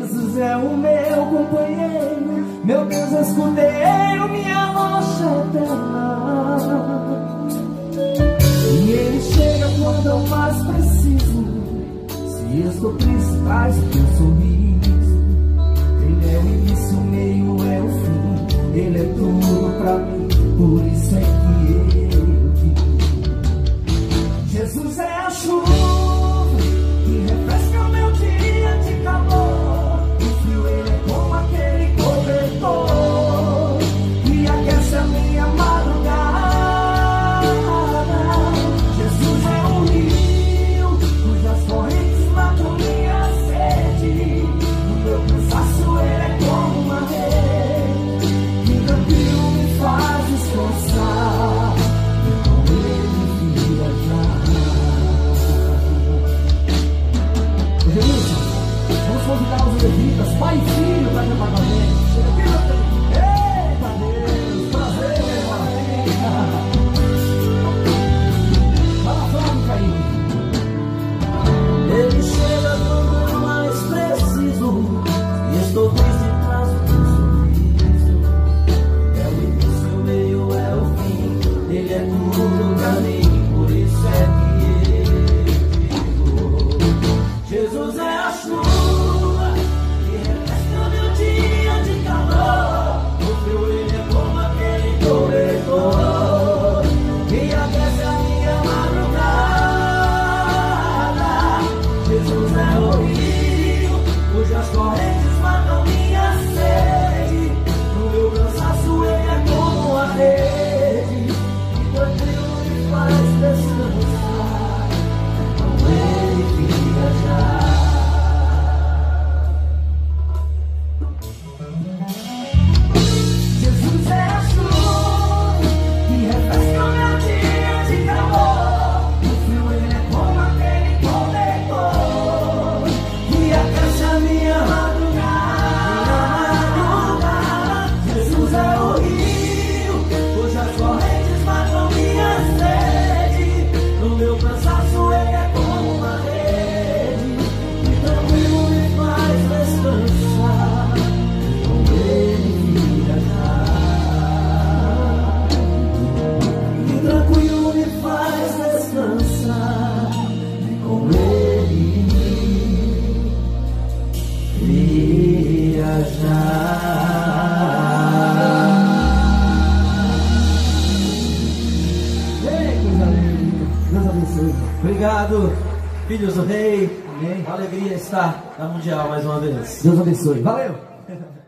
Jesus é o meu companheiro, meu Deus escudeiro, minha rocha eterna. E Ele chega quando eu mais preciso. Se estou triste, traz o teu sorriso. Ele é o início, o meio, é o fim. Ele é tudo pra mim, por isso é que eu digo: Jesus é a chuva que refresca o meu dia de calor. O frio, Ele é como aquele cobertor que aquece a minha madrugada. Jesus é um rio cujas correntes matam minha sede. No meu cansaço Ele é como uma rede que tranquilo me faz descansar e com Ele viajar. Jesus, vamos convidar os levitas, pai e filho, para cantar com a gente. Chega aqui, meu Deus. Eita Deus, prazer, maravilha. Fala, Flávio, Caim. Ele chega quando eu mais preciso e estou triste, traz o teu sorriso. É o início, o meio, é o fim. Ele é tudo pra mim, por isso é que eu digo: Jesus é a chuva que refresca o meu dia de calor. O frio, Ele é como aquele cobertor que aquece a minha madrugada. Jesus é o rio cujas correntes matam minha sede. No meu cansaço Ele é como a rede que tranquilo me faz descansar, com Ele viajar. Jesus é a chuva que refresca o meu dia de calor. O frio, Ele é como aquele cobertor que aquece a minha madrugada. Jesus é o rio cujas correntes matam minha sede. No meu cansaço Ele é como uma rede que tranquilo me faz descansar, com Ele viajar. Que tranquilo me faz descansar, com Ele viajar. Ei, coisa linda. Deus abençoe. Obrigado, filhos do rei. Amém. Uma alegria estar na Mundial mais uma vez. Deus abençoe. Valeu.